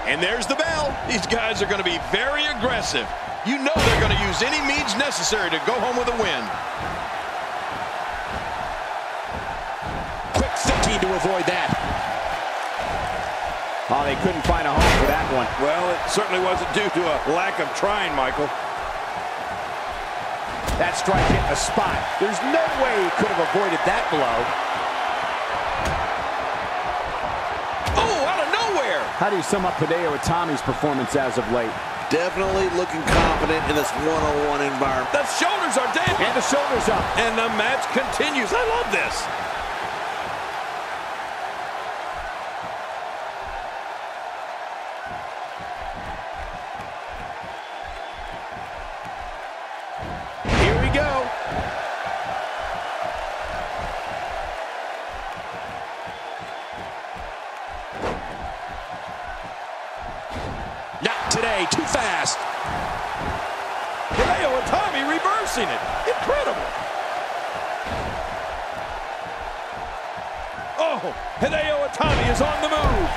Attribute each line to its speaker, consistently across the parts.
Speaker 1: And there's the bell. These guys are going to be very aggressive. You know they're going to use any means necessary to go home with a win.
Speaker 2: Quick thinking to avoid that. Oh, they couldn't find a home for that one.
Speaker 3: Well, it certainly wasn't due to a lack of trying, Michael.
Speaker 2: That strike hit the spot. There's no way he could have avoided that blow.
Speaker 1: Oh, out of nowhere!
Speaker 2: How do you sum up Hideo Itami's performance as of late?
Speaker 4: Definitely looking confident in this one-on-one environment.
Speaker 1: The shoulders are down.
Speaker 2: And the shoulders up.
Speaker 1: And the match continues. I love this. Here we go.
Speaker 2: Not today, too fast.
Speaker 1: Hideo Itami reversing it. Incredible. Oh, Hideo Itami is on the move.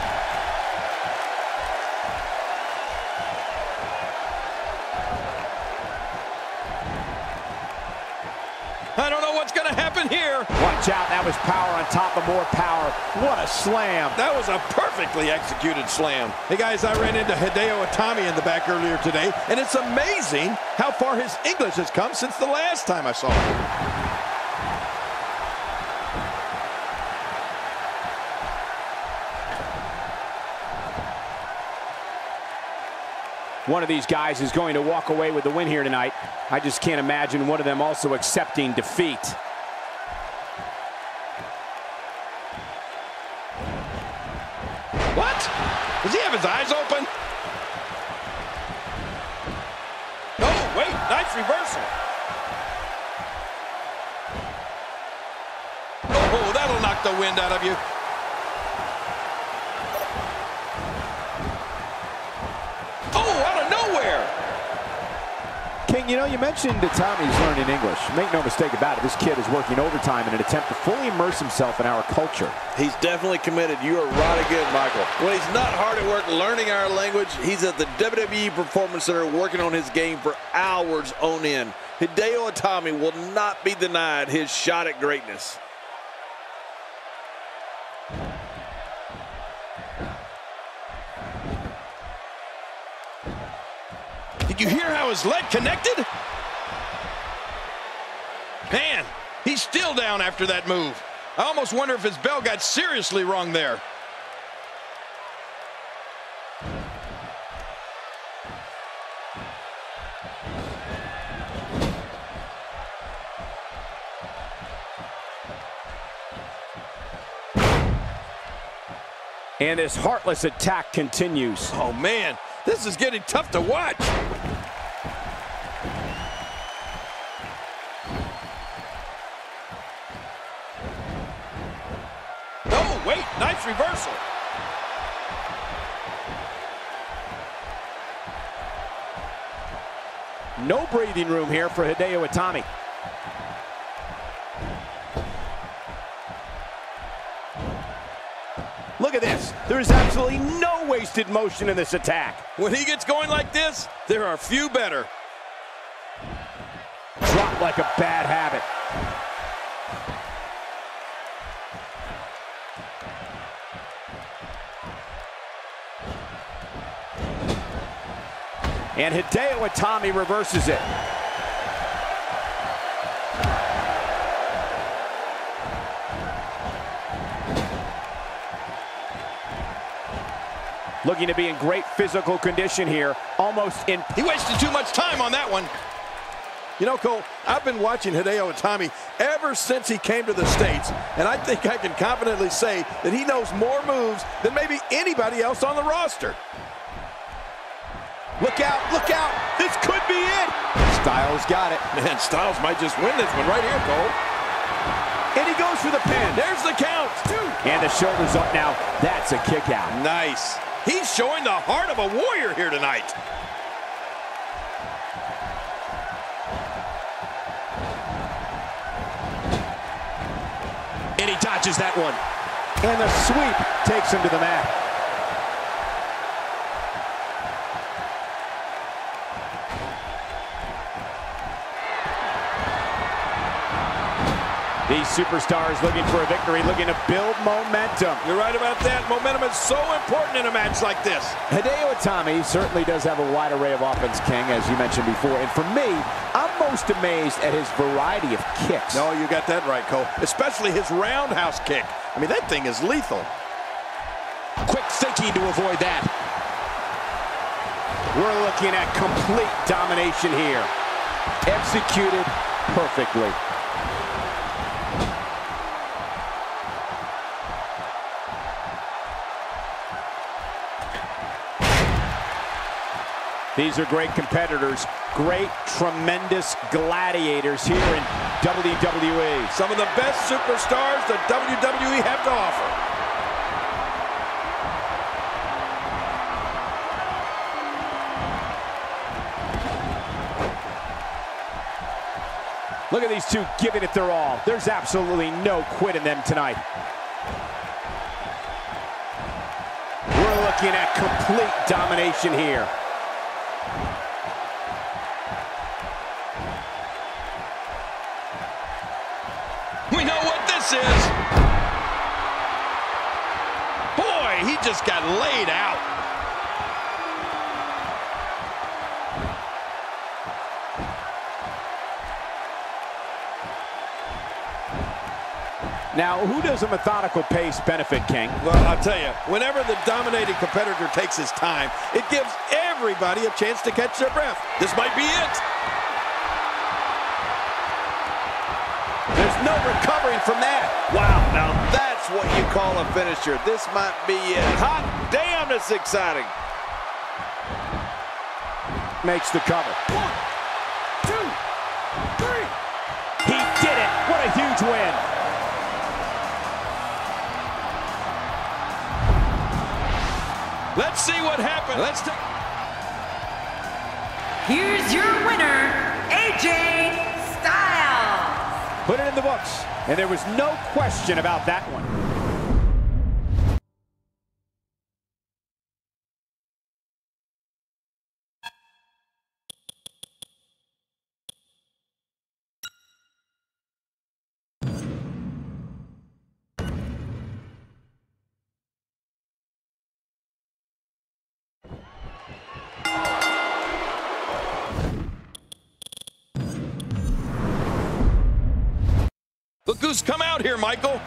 Speaker 1: I don't know what's going to happen here.
Speaker 2: Watch out, that was power on top of more power. What a slam.
Speaker 1: That was a perfectly executed slam. Hey guys, I ran into Hideo Itami in the back earlier today, and it's amazing how far his English has come since the last time I saw him.
Speaker 2: One of these guys is going to walk away with the win here tonight. I just can't imagine one of them also accepting defeat.
Speaker 1: What? Does he have his eyes open? Oh, wait, nice reversal. Oh, that'll knock the wind out of you. Oh, out of nowhere.
Speaker 2: King, you know, you mentioned Itami's learning English. Make no mistake about it, this kid is working overtime in an attempt to fully immerse himself in our culture.
Speaker 4: He's definitely committed. You are right again, Michael. When he's not hard at work learning our language, he's at the WWE Performance Center working on his game for hours on end. Hideo Itami will not be denied his shot at greatness.
Speaker 1: Did you hear how his leg connected? Man, he's still down after that move. I almost wonder if his bell got seriously wrong there.
Speaker 2: And this heartless attack continues.
Speaker 1: Oh man, this is getting tough to watch. Oh, wait, nice reversal.
Speaker 2: No breathing room here for Hideo Itami. Look at this. There is absolutely no wasted motion in this attack.
Speaker 1: When he gets going like this, there are few better.
Speaker 2: Dropped like a bad habit. And Hideo Itami reverses it. Looking to be in great physical condition here. Almost in...
Speaker 1: He wasted too much time on that one. You know, Cole, I've been watching Hideo Itami ever since he came to the States, and I think I can confidently say that he knows more moves than maybe anybody else on the roster. Look out, look out. This could be it.
Speaker 2: Styles got it.
Speaker 1: Man, Styles might just win this one right here, Cole.
Speaker 2: And he goes for the pin.
Speaker 1: There's the count.
Speaker 2: And the shoulders up now. That's a kick out.
Speaker 1: Nice. He's showing the heart of a warrior here tonight.
Speaker 2: And he dodges that one. And the sweep takes him to the mat. These superstars looking for a victory, looking to build momentum.
Speaker 3: You're right about that. Momentum is so important in a match like this.
Speaker 2: Hideo Itami certainly does have a wide array of offense, King, as you mentioned before. And for me, I'm most amazed at his variety of kicks.
Speaker 1: No, you got that right, Cole. Especially his roundhouse kick. I mean, that thing is lethal.
Speaker 2: Quick thinking to avoid that. We're looking at complete domination here. Executed perfectly. These are great competitors, great, tremendous gladiators here in WWE.
Speaker 1: Some of the best superstars that WWE have to offer.
Speaker 2: Look at these two giving it their all. There's absolutely no quit in them tonight. We're looking at complete domination here.
Speaker 3: We know what this is. Boy, he just got laid out.
Speaker 2: Now, who does a methodical pace benefit, King?
Speaker 1: Well, I'll tell you, whenever the dominating competitor takes his time, it gives everybody a chance to catch their breath. This might be it.
Speaker 4: There's no recovering from that. Wow, now that's what you call a finisher. This might be it. Hot damn, that's exciting.
Speaker 2: Makes the cover.
Speaker 1: 1, 2, 3.
Speaker 2: He did it. What a huge win.
Speaker 3: Let's see what happens. Let's take.
Speaker 5: Here's your winner, AJ Styles.
Speaker 2: Put it in the books. And there was no question about that one.
Speaker 3: Look who's come out here, Michael.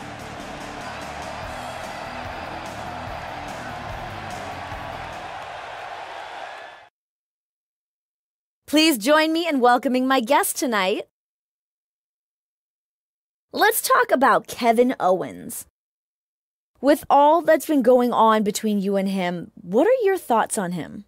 Speaker 6: Please join me in welcoming my guest tonight. Let's talk about Kevin Owens. With all that's been going on between you and him, what are your thoughts on him?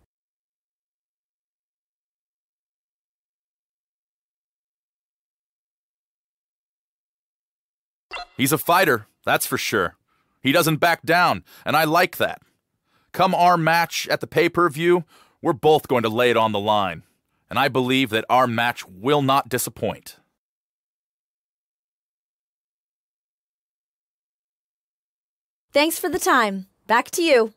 Speaker 7: He's a fighter, that's for sure. He doesn't back down, and I like that. Come our match at the pay-per-view, we're both going to lay it on the line. And I believe that our match will not disappoint.
Speaker 6: Thanks for the time. Back to you.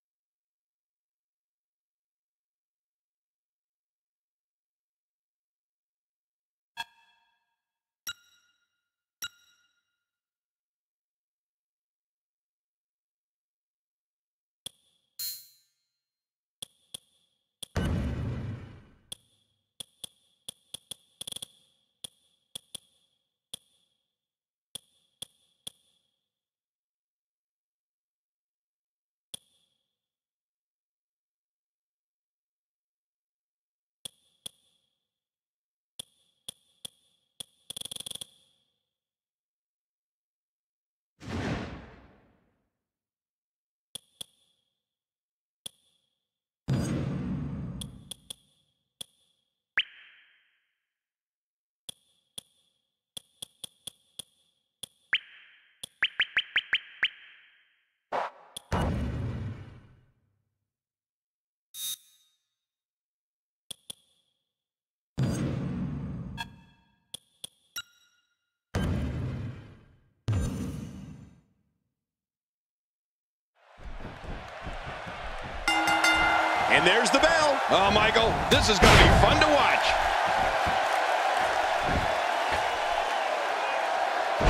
Speaker 1: And there's the bell.
Speaker 3: Oh, Michael, this is going to be fun to watch.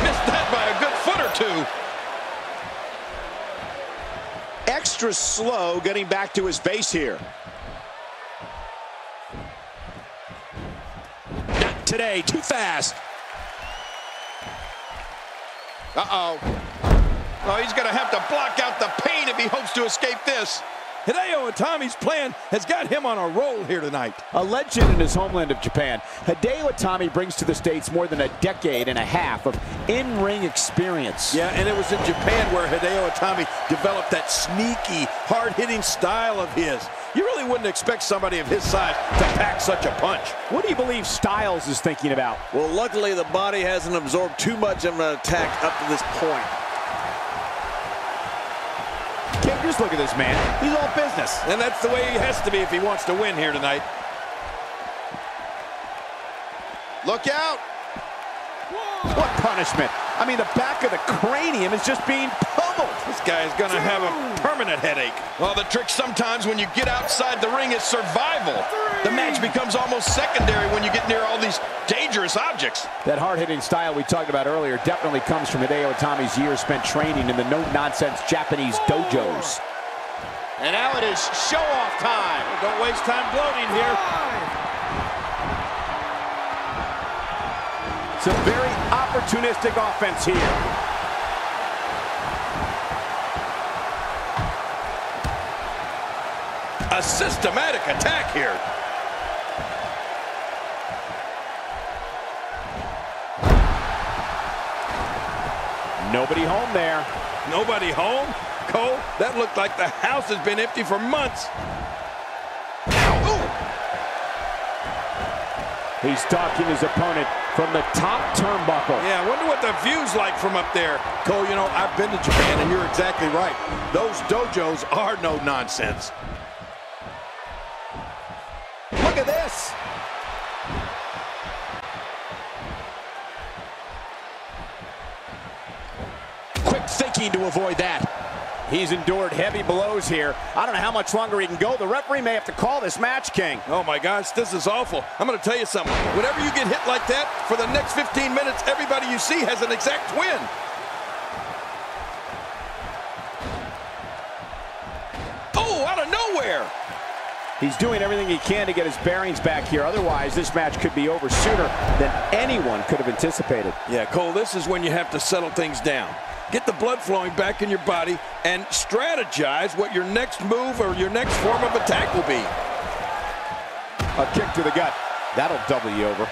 Speaker 3: foot or two.
Speaker 8: Extra slow getting back to his base here. Not today, too fast.
Speaker 3: Uh-oh. Oh, he's going to have to block out the pain if he hopes to escape this.
Speaker 1: Hideo Itami's plan has got him on a roll here tonight.
Speaker 2: A legend in his homeland of Japan, Hideo Itami brings to the States more than a decade and a half of in-ring experience.
Speaker 1: Yeah, and it was in Japan where Hideo Itami developed that sneaky, hard-hitting style of his. You really wouldn't expect somebody of his size to pack such a punch.
Speaker 2: What do you believe Styles is thinking about?
Speaker 4: Well, luckily the body hasn't absorbed too much of an attack up to this point.
Speaker 2: King, just look at this man. He's all business.
Speaker 1: And that's the way he has to be if he wants to win here tonight.
Speaker 3: Look out.
Speaker 2: What punishment? I mean, the back of the cranium is just being pummeled.
Speaker 1: This guy is going to have a permanent headache.
Speaker 3: Well, the trick sometimes when you get outside the ring is survival. The match becomes almost secondary when you get near all these dangerous objects.
Speaker 2: That hard-hitting style we talked about earlier definitely comes from Hideo Itami's years spent training in the no-nonsense Japanese dojos.
Speaker 8: And now it is show-off time.
Speaker 1: Don't waste time gloating here.
Speaker 2: Some very opportunistic offense here.
Speaker 1: A systematic attack here.
Speaker 2: Nobody home there.
Speaker 1: Nobody home? Cole, that looked like the house has been empty for months.
Speaker 2: He's stalking his opponent from the top turnbuckle.
Speaker 1: Yeah, I wonder what the view's like from up there. Cole, you know, I've been to Japan, and you're exactly right. Those dojos are no nonsense.
Speaker 2: Look at this.
Speaker 8: Quick thinking to avoid that.
Speaker 2: He's endured heavy blows here. I don't know how much longer he can go. The referee may have to call this match, King.
Speaker 1: Oh, my gosh, this is awful. I'm going to tell you something. Whenever you get hit like that, for the next 15 minutes, everybody you see has an exact win. Oh, out of nowhere.
Speaker 2: He's doing everything he can to get his bearings back here. Otherwise, this match could be over sooner than anyone could have anticipated.
Speaker 1: Yeah, Cole, this is when you have to settle things down. Get the blood flowing back in your body and strategize what your next move or your next form of attack will be.
Speaker 2: A kick to the gut. That'll double you over.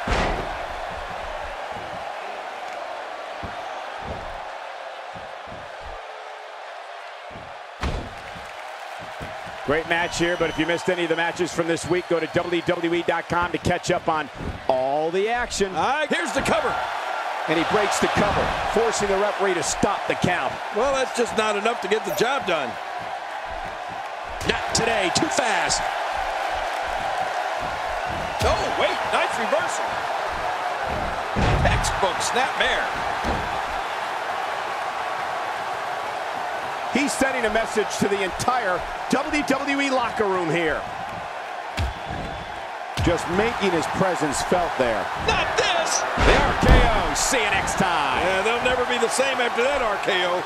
Speaker 2: Great match here, but if you missed any of the matches from this week, go to WWE.com to catch up on all the action.
Speaker 1: Here's the cover.
Speaker 2: And he breaks the cover, forcing the referee to stop the count.
Speaker 1: Well, that's just not enough to get the job done.
Speaker 8: Not today, too fast.
Speaker 1: Oh, wait, nice reversal. Textbook snapmare.
Speaker 2: He's sending a message to the entire WWE locker room here. Just making his presence felt there.
Speaker 1: Not this!
Speaker 2: The RKO. See you next time.
Speaker 1: Yeah, they'll never be the same after that RKO.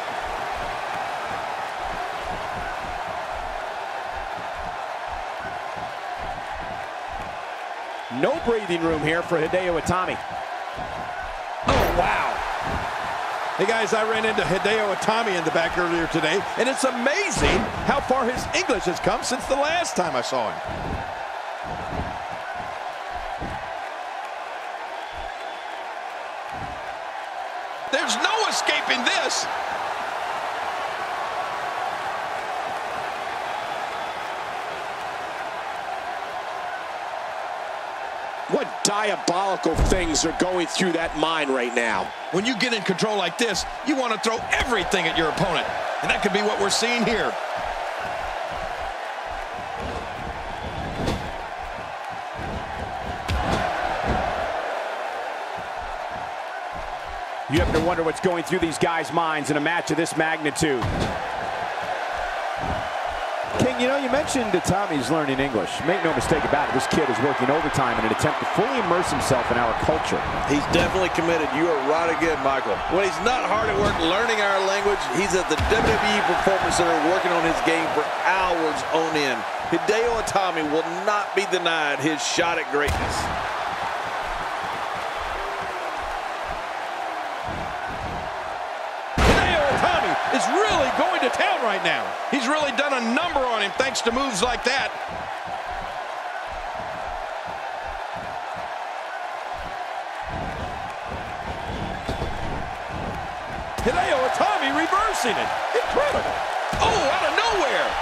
Speaker 2: No breathing room here for Hideo Itami.
Speaker 1: Oh, wow. Hey, guys, I ran into Hideo Itami in the back earlier today, and it's amazing how far his English has come since the last time I saw him.
Speaker 3: There's no escaping this.
Speaker 8: What diabolical things are going through that mind right now?
Speaker 3: When you get in control like this, you want to throw everything at your opponent. And that could be what we're seeing here.
Speaker 2: You have to wonder what's going through these guys' minds in a match of this magnitude. King, King, you know, you mentioned Tommy's learning English. Make no mistake about it, this kid is working overtime in an attempt to fully immerse himself in our culture.
Speaker 4: He's definitely committed. You are right again, Michael. When he's not hard at work learning our language, he's at the WWE Performance Center working on his game for hours on end. Hideo Itami will not be denied his shot at greatness.
Speaker 3: Is really going to town right now. He's really done a number on him thanks to moves like that.
Speaker 1: Hideo Itami reversing it. Incredible.
Speaker 3: Oh, out of nowhere.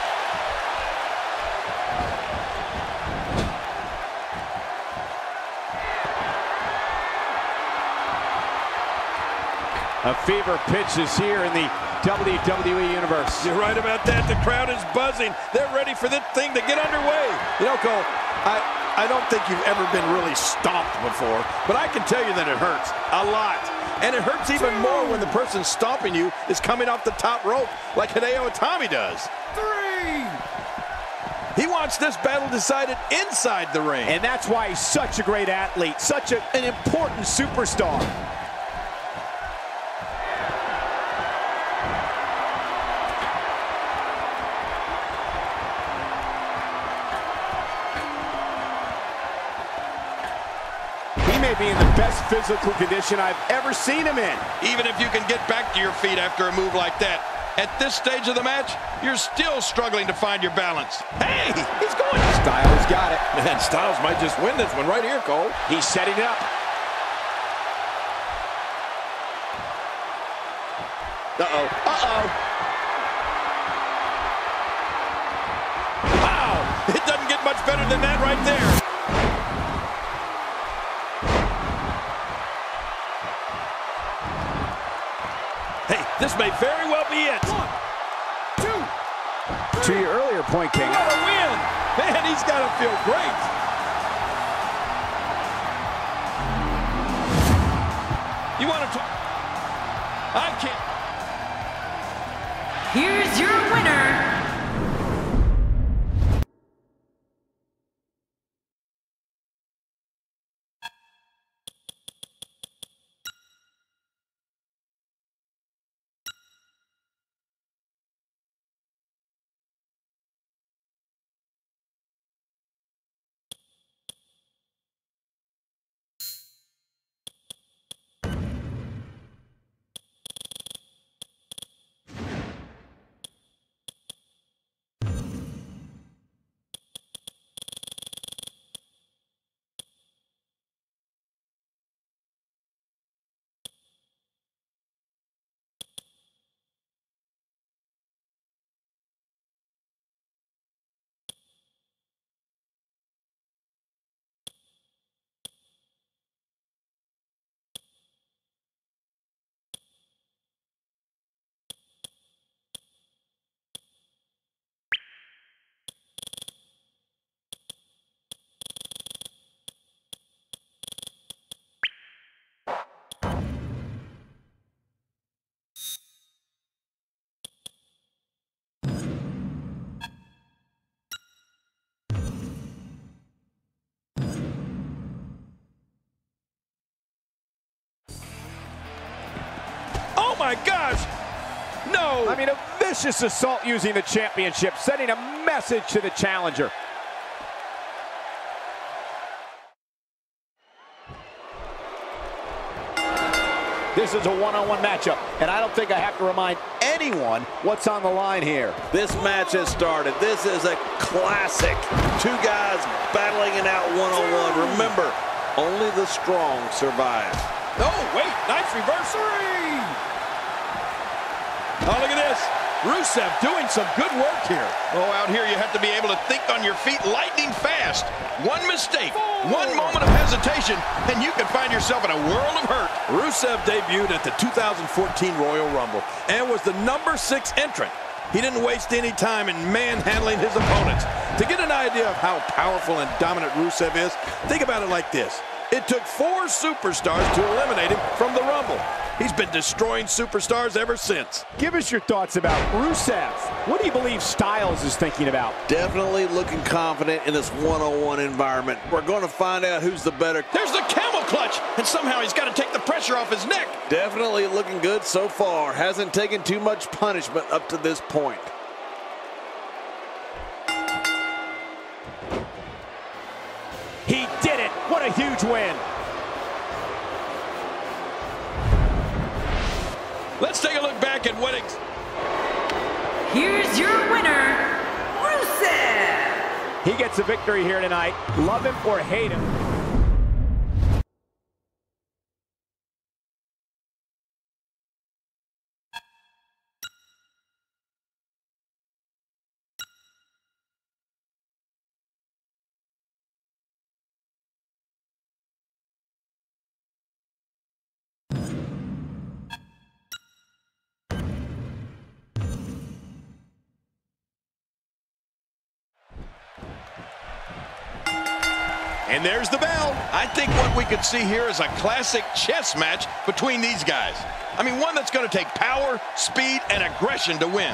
Speaker 2: A fever pitch is here in the WWE Universe.
Speaker 1: You're right about that. The crowd is buzzing. They're ready for this thing to get underway. You know, Cole, I don't think you've ever been really stomped before, but I can tell you that it hurts a lot. And it hurts even more when the person stomping you is coming off the top rope like Hideo Itami does. 3. He wants this battle decided inside the ring.
Speaker 2: And that's why he's such a great athlete, such an important superstar. Be in the best physical condition I've ever seen him in.
Speaker 3: Even if you can get back to your feet after a move like that, at this stage of the match, you're still struggling to find your balance.
Speaker 1: Hey, he's going.
Speaker 2: Styles got it.
Speaker 1: Man, Styles might just win this one right here, Cole.
Speaker 2: He's setting it up.
Speaker 1: Uh-oh. Uh-oh. Wow, it doesn't get much better than that right there. This may very well be it. 1, 2, 3.
Speaker 2: To your earlier point, King.
Speaker 1: What a win. Man, he's got to feel great. You want to talk? I can't.
Speaker 5: Here's your winner,
Speaker 1: my gosh! No!
Speaker 2: I mean, a vicious assault using the championship, sending a message to the challenger. This is a one-on-one matchup, and I don't think I have to remind anyone what's on the line here.
Speaker 4: This match has started. This is a classic. Two guys battling it out one-on-one. Remember, only the strong survive.
Speaker 1: Oh, wait, nice reversal. Oh, look at this. Rusev doing some good work here.
Speaker 3: Oh, out here you have to be able to think on your feet lightning fast. One mistake, one moment of hesitation, and you can find yourself in a world of hurt.
Speaker 1: Rusev debuted at the 2014 Royal Rumble and was the #6 entrant. He didn't waste any time in manhandling his opponents. To get an idea of how powerful and dominant Rusev is, think about it like this. It took 4 superstars to eliminate him from the Rumble. He's been destroying superstars ever since.
Speaker 2: Give us your thoughts about Rusev. What do you believe Styles is thinking about?
Speaker 4: Definitely looking confident in this one-on-one environment. We're going to find out who's the better.
Speaker 3: There's the camel clutch, and somehow he's got to take the pressure off his neck.
Speaker 4: Definitely looking good so far. Hasn't taken too much punishment up to this point.
Speaker 2: He did it. What a huge win.
Speaker 3: Let's take a look back at what...
Speaker 5: Here's your winner, Rusev.
Speaker 2: He gets a victory here tonight. Love him or hate him.
Speaker 3: And there's the bell. I think what we could see here is a classic chess match between these guys. I mean, one that's going to take power, speed, and aggression to win.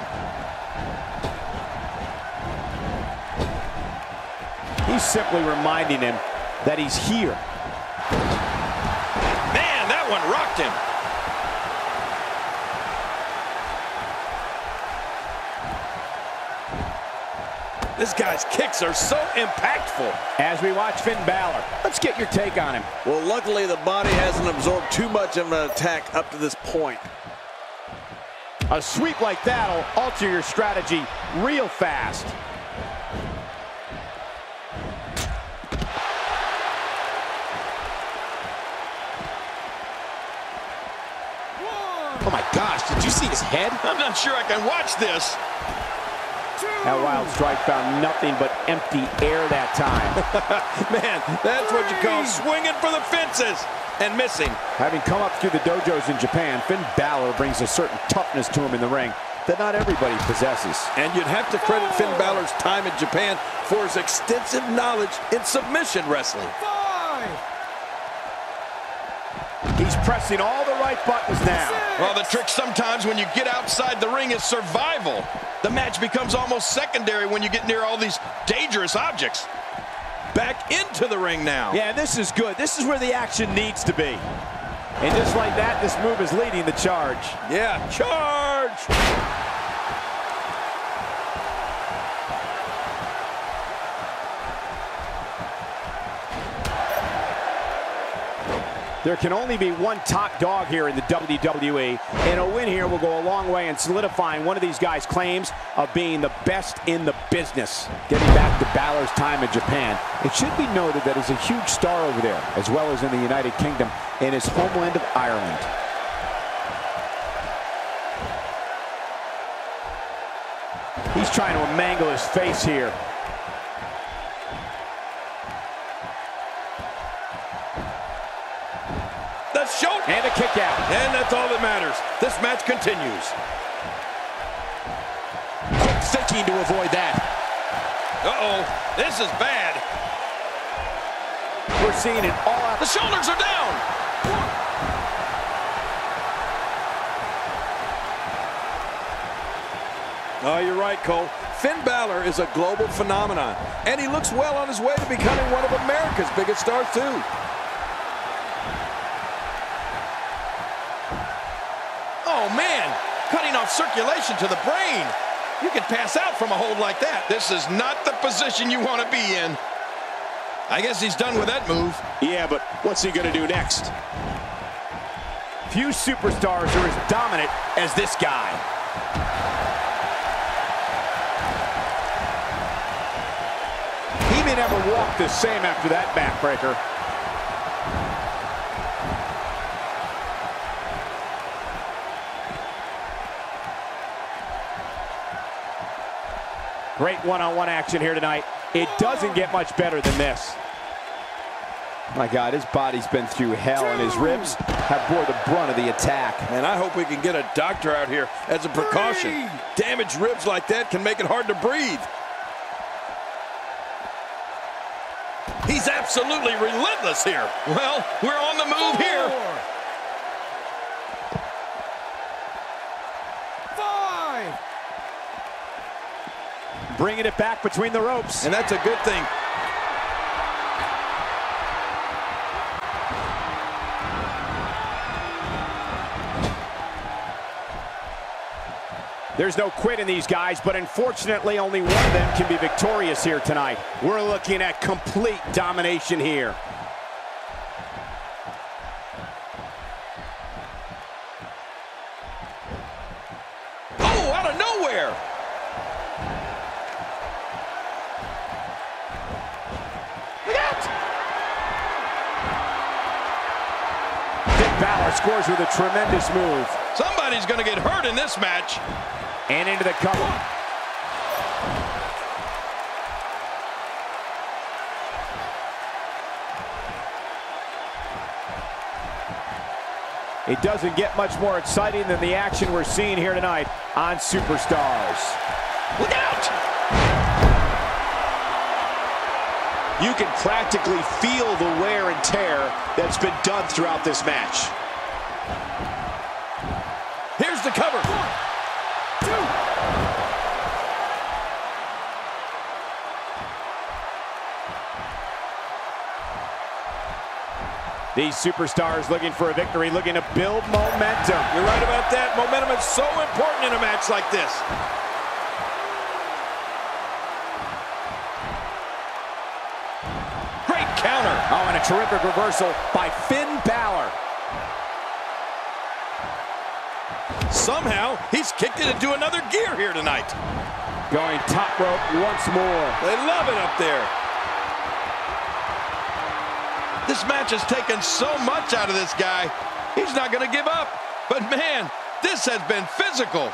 Speaker 2: He's simply reminding him that he's here.
Speaker 3: Man, that one rocked him.
Speaker 1: This guy's kicks are so impactful.
Speaker 2: As we watch Finn Balor, let's get your take on him.
Speaker 4: Well, luckily the body hasn't absorbed too much of an attack up to this point.
Speaker 2: A sweep like that'll alter your strategy real fast.
Speaker 8: Oh my gosh, did you see his head?
Speaker 3: I'm not sure I can watch this.
Speaker 2: That wild strike found nothing but empty air that time.
Speaker 1: Man, that's what you call swinging for the fences and missing.
Speaker 2: Having come up through the dojos in Japan, Finn Balor brings a certain toughness to him in the ring that not everybody possesses.
Speaker 1: And you'd have to credit Finn Balor's time in Japan for his extensive knowledge in submission wrestling.
Speaker 2: He's pressing all the right buttons now.
Speaker 3: Well, the trick sometimes when you get outside the ring is survival. The match becomes almost secondary when you get near all these dangerous objects.
Speaker 1: Back into the ring now.
Speaker 2: Yeah, this is good. This is where the action needs to be. And just like that, this move is leading the charge.
Speaker 1: Yeah, charge!
Speaker 2: There can only be one top dog here in the WWE, and a win here will go a long way in solidifying one of these guys' claims of being the best in the business. Getting back to Balor's time in Japan, it should be noted that he's a huge star over there, as well as in the United Kingdom and his homeland of Ireland. He's trying to mangle his face here. And a kick out.
Speaker 1: And that's all that matters. This match continues.
Speaker 8: Quick thinking to avoid that.
Speaker 3: Uh-oh, this is bad.
Speaker 2: We're seeing it all out.
Speaker 3: The shoulders are down.
Speaker 1: Oh, you're right, Cole. Finn Balor is a global phenomenon, and he looks well on his way to becoming one of America's biggest stars, too.
Speaker 3: Oh, man, cutting off circulation to the brain. You can pass out from a hold like that. This is not the position you want to be in. I guess he's done with that move.
Speaker 8: Yeah, but what's he going to do next?
Speaker 2: Few superstars are as dominant as this guy. He may never walk the same after that backbreaker. Great one-on-one action here tonight. It doesn't get much better than this. My God, his body's been through hell, and his ribs have bore the brunt of the attack.
Speaker 1: And I hope we can get a doctor out here as a precaution. Damaged ribs like that can make it hard to breathe. He's after
Speaker 3: absolutely relentless here. Well, we're on the move here.
Speaker 2: 5. Bringing it back between the ropes.
Speaker 1: And that's a good thing.
Speaker 2: There's no quit in these guys, but unfortunately only one of them can be victorious here tonight. We're looking at complete domination here.
Speaker 3: Oh, out of nowhere. Look out!
Speaker 2: Finn Balor scores with a tremendous move.
Speaker 3: Somebody's going to get hurt in this match.
Speaker 2: And into the cover. It doesn't get much more exciting than the action we're seeing here tonight on Superstars.
Speaker 3: Look out!
Speaker 8: You can practically feel the wear and tear that's been done throughout this match.
Speaker 3: Here's the cover. 1, 2.
Speaker 2: These superstars looking for a victory, looking to build momentum.
Speaker 3: You're right about that. Momentum is so important in a match like this. Great counter.
Speaker 2: Oh, and a terrific reversal by Finn Balor.
Speaker 3: Somehow, he's kicked it into another gear here tonight.
Speaker 2: Going top rope once more.
Speaker 3: They love it up there. This match has taken so much out of this guy. He's not going to give up. But man, this has been physical.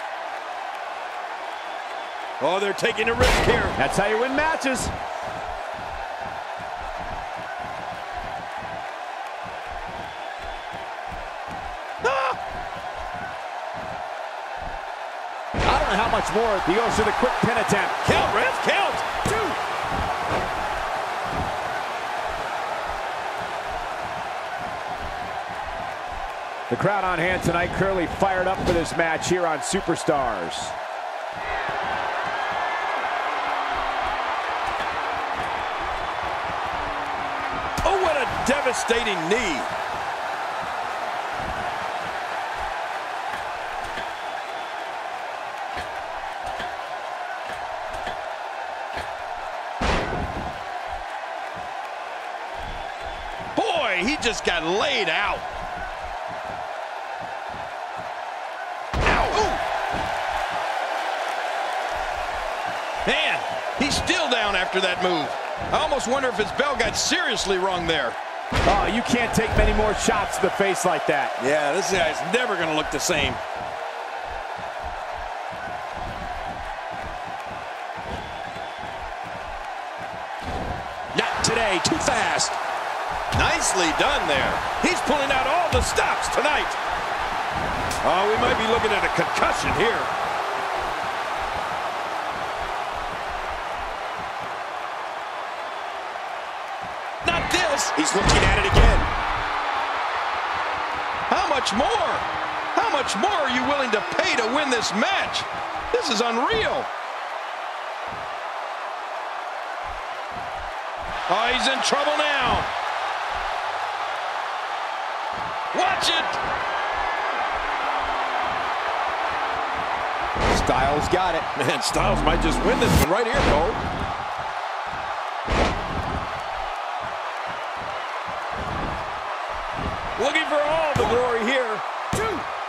Speaker 3: Oh, they're taking a risk here.
Speaker 2: That's how you win matches. I don't know how much more. He goes for the quick pin attempt.
Speaker 3: Count, ref, count. 2.
Speaker 2: The crowd on hand tonight clearly fired up for this match here on Superstars.
Speaker 3: Oh, what a devastating knee. Boy, he just got laid out. Man, he's still down after that move. I almost wonder if his bell got seriously wrong there.
Speaker 2: Oh, you can't take many more shots to the face like that.
Speaker 3: Yeah, this guy's never going to look the same.
Speaker 8: Not today, too fast.
Speaker 3: Nicely done there. He's pulling out all the stops tonight. Oh, we might be looking at a concussion here. Not this.
Speaker 8: He's looking at it again.
Speaker 3: How much more? How much more are you willing to pay to win this match? This is unreal. Oh, he's in trouble now. Watch it.
Speaker 2: Styles got it.
Speaker 1: Man, Styles might just win this one right here, Cole.
Speaker 3: Looking for all the glory here. 2.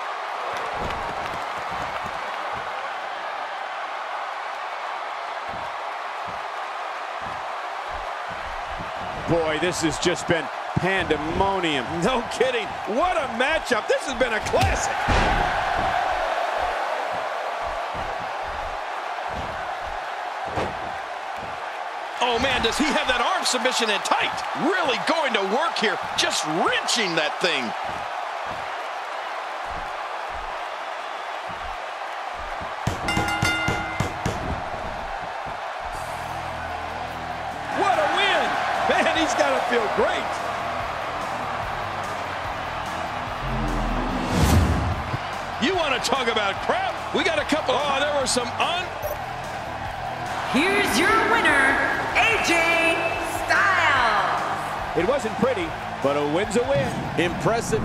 Speaker 2: Boy, this has just been pandemonium.
Speaker 3: No kidding. What a matchup. This has been a classic. Oh, man, does he have that arm submission in tight? Really going to work here. Just wrenching that thing. What a win. Man,
Speaker 1: he's got to feel great.
Speaker 3: You want to talk about crap? We got a couple. Oh, there were some
Speaker 5: Here's your winner, AJ Styles.
Speaker 2: It wasn't pretty, but a win's a win.
Speaker 4: Impressive.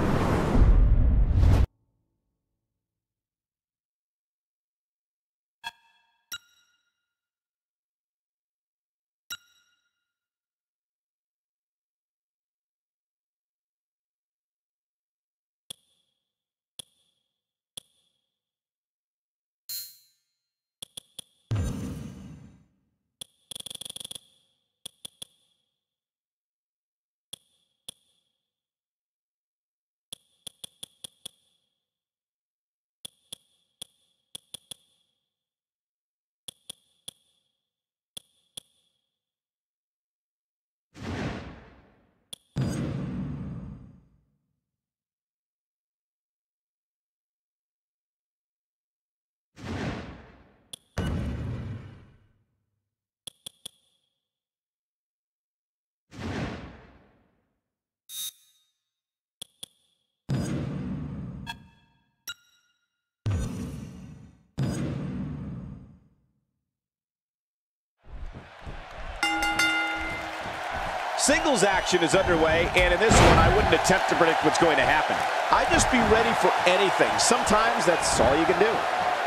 Speaker 2: Singles action is underway, and in this one, I wouldn't attempt to predict what's going to happen. I'd just be ready for anything. Sometimes that's all you can do.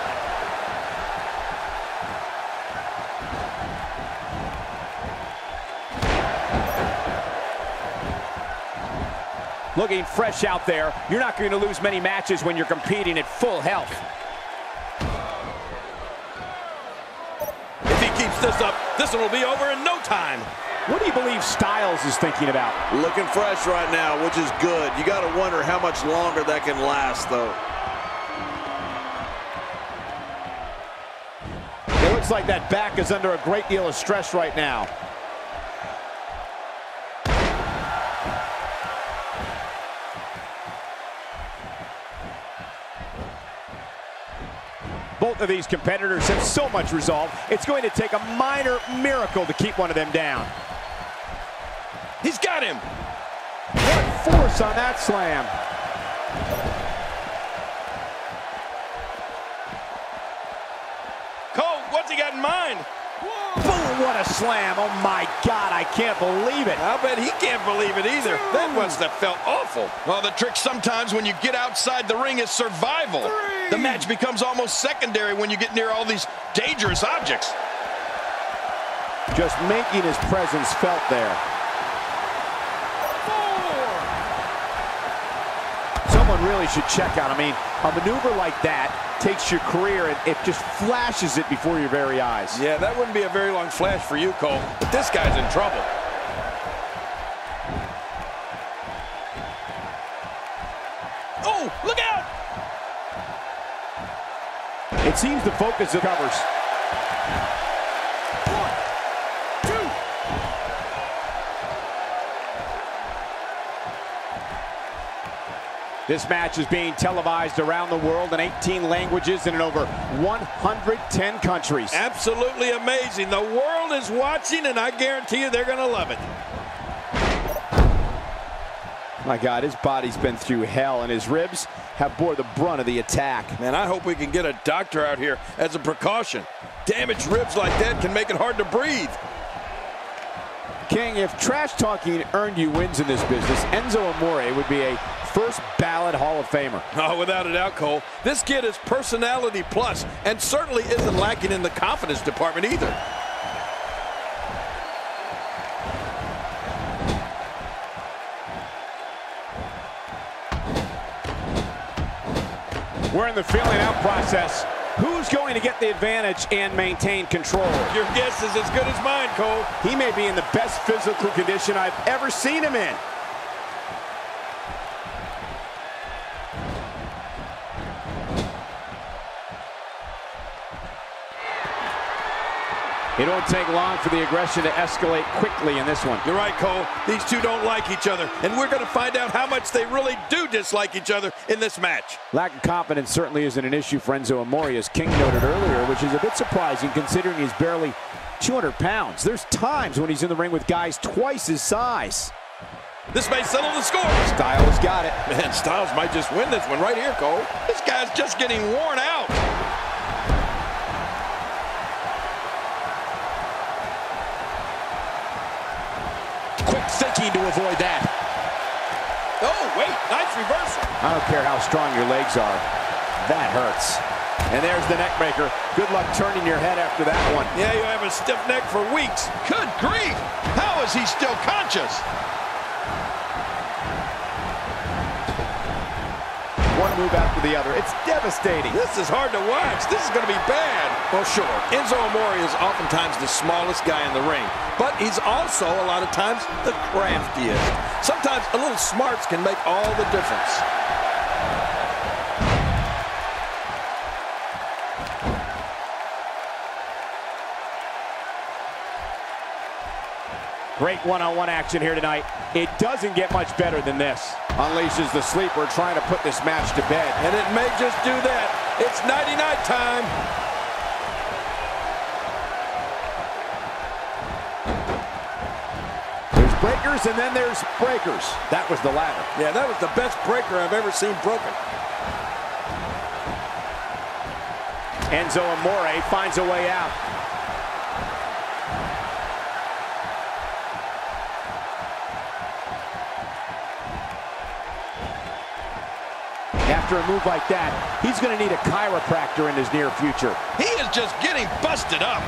Speaker 2: Looking fresh out there. You're not going to lose many matches when you're competing at full health.
Speaker 1: If he keeps this up, this one will be over in no time.
Speaker 2: What do you believe Styles is thinking about?
Speaker 4: Looking fresh right now, which is good. You got to wonder how much longer that can last, though.
Speaker 2: It looks like that back is under a great deal of stress right now. Both of these competitors have so much resolve, it's going to take a minor miracle to keep one of them down.
Speaker 3: He's got him.
Speaker 2: What force on that slam.
Speaker 3: Cole, what's he got in mind?
Speaker 2: Boom, what a slam. Oh my God, I can't believe it.
Speaker 1: I bet he can't believe it either. That must have felt awful.
Speaker 3: Well, the trick sometimes when you get outside the ring is survival. The match becomes almost secondary when you get near all these dangerous objects.
Speaker 2: Just making his presence felt there. Someone really should check out. I mean, a maneuver like that takes your career and it just flashes it before your very eyes.
Speaker 1: Yeah, that wouldn't be a very long flash for you, Cole, but this guy's in trouble.
Speaker 3: Oh, look out!
Speaker 2: It seems the focus of covers. This match is being televised around the world in 18 languages and in over 110 countries.
Speaker 1: Absolutely amazing. The world is watching, and I guarantee you they're going to love it.
Speaker 2: My God, his body's been through hell, and his ribs have bore the brunt of the attack.
Speaker 1: Man, I hope we can get a doctor out here as a precaution. Damaged ribs like that can make it hard to breathe.
Speaker 2: King, if trash talking earned you wins in this business, Enzo Amore would be a first ballot Hall of Famer.
Speaker 1: Oh, without a doubt, Cole. This kid is personality plus and certainly isn't lacking in the confidence department either.
Speaker 2: We're in the feeling out process. Who's going to get the advantage and maintain control?
Speaker 1: Your guess is as good as mine, Cole.
Speaker 2: He may be in the best physical condition I've ever seen him in. It won't take long for the aggression to escalate quickly in this one.
Speaker 1: You're right, Cole. These two don't like each other, and we're going to find out how much they really do dislike each other in this match.
Speaker 2: Lack of confidence certainly isn't an issue for Enzo Amore, as King noted earlier, which is a bit surprising considering he's barely 200 pounds. There's times when he's in the ring with guys twice his size.
Speaker 3: This may settle the score.
Speaker 2: Styles got it.
Speaker 1: Man, Styles might just win this one right here, Cole.
Speaker 3: This guy's just getting worn out.
Speaker 8: Quick thinking to avoid that.
Speaker 3: Oh, wait, nice reversal.
Speaker 2: I don't care how strong your legs are. That hurts. And there's the neck breaker. Good luck turning your head after that one.
Speaker 1: Yeah, you have a stiff neck for weeks.
Speaker 3: Good grief. How is he still conscious?
Speaker 2: One move after the other. It's devastating.
Speaker 1: This is hard to watch. This is going to be bad. Well, sure, Enzo Amore is oftentimes the smallest guy in the ring, but he's also a lot of times the craftiest. Sometimes a little smarts can make all the difference.
Speaker 2: Great one-on-one action here tonight. It doesn't get much better than this. Unleashes the sleeper, trying to put this match to bed.
Speaker 1: And it may just do that. It's nighty-night time.
Speaker 2: There's breakers, and then there's breakers. That was the ladder.
Speaker 1: Yeah, that was the best breaker I've ever seen broken.
Speaker 2: Enzo Amore finds a way out. After a move like that, he's going to need a chiropractor in his near future.
Speaker 3: He is just getting busted up.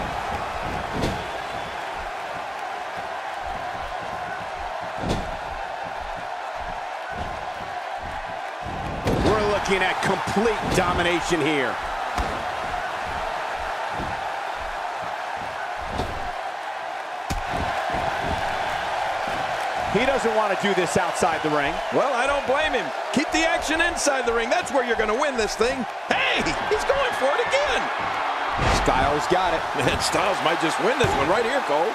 Speaker 2: We're looking at complete domination here. He doesn't want to do this outside the ring.
Speaker 1: Well, I don't blame him. Keep the action inside the ring. That's where you're going to win this thing. Hey, he's going for it again.
Speaker 2: Styles got it.
Speaker 1: Man, Styles might just win this one right here, Cole.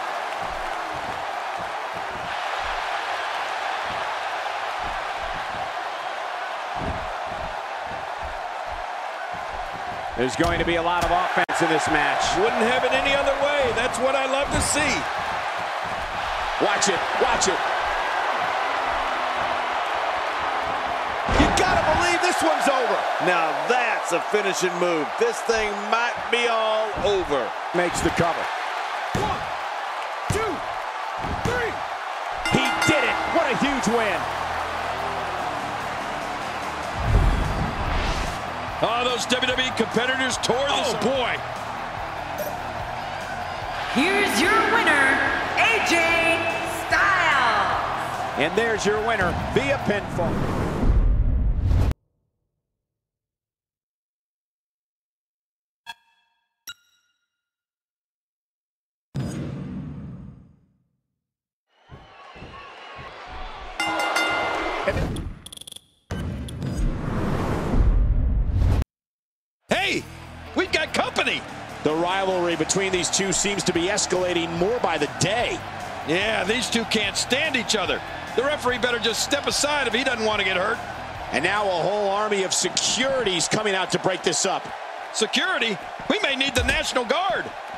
Speaker 2: There's going to be a lot of offense in this match.
Speaker 1: Wouldn't have it any other way. That's what I love to see.
Speaker 8: Watch it, watch it.
Speaker 2: You gotta believe this one's over.
Speaker 4: Now that's a finishing move. This thing might be all over.
Speaker 2: Makes the cover.
Speaker 3: 1, 2, 3.
Speaker 2: He did it. What a huge win.
Speaker 3: Oh, those WWE competitors tore this. Oh, boy.
Speaker 5: Here's your winner, AJ Styles.
Speaker 2: And there's your winner via pinfall.
Speaker 3: Hey, we've got company.
Speaker 8: The rivalry between these two seems to be escalating more by the day.
Speaker 3: Yeah, these two can't stand each other. The referee better just step aside if he doesn't want to get hurt.
Speaker 8: And now a whole army of security's coming out to break this up.
Speaker 3: Security? We may need the National Guard.